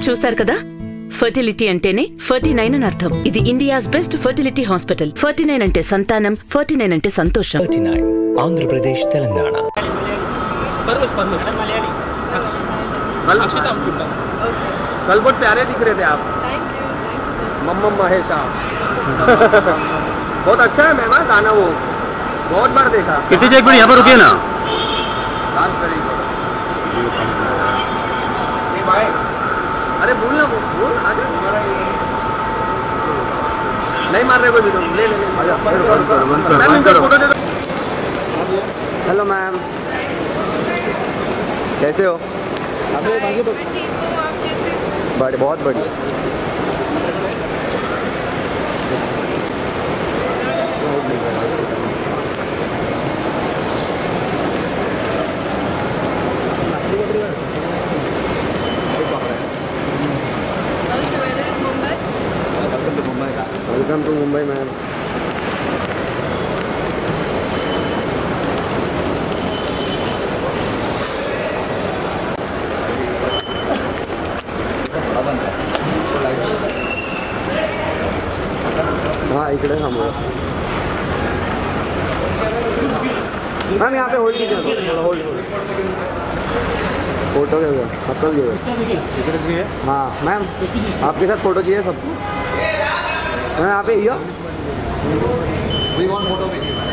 చూసారు కదా, ఫర్టిలిటీ అంటేనే 49 అని అర్థం. ఇది ఇండియాస్ బెస్ట్ ఫర్టిలిటీ హాస్పిటల్. 49 అంటే సంతానం, 49 అంటే సంతోషం. 39 ఆంధ్రప్రదేశ్, తెలంగాణ. कल बहुत प्यारे दिख रहे थे आप. मम्मम महेशा. बहुत अच्छा है मैम गाना, वो बहुत बार देखा. कितनी एक मिनट यहाँ पर रुकिए ना. अरे बोल ना, बोल आगे. नहीं मार रहे कोई भी, तो ले ले. मैम इनका फोटो दे दो. हेलो मैम, कैसे हो? बड़े बहुत बढ़िया. Welcome to Mumbai ma'am. हाँ इकडे थांबूया मैम. यहाँ पे होल्ड कीजिए, थोड़ा होल्ड. फोटो घेऊया, आत्ताच घेऊया. हाँ मैम, आपके साथ फोटो चाहिए सबको. मैम यहाँ पे यो फोटो.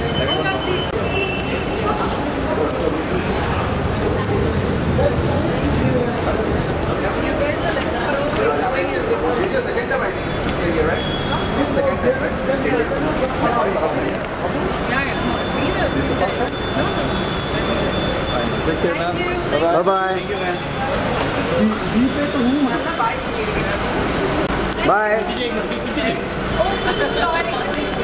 Bye bye.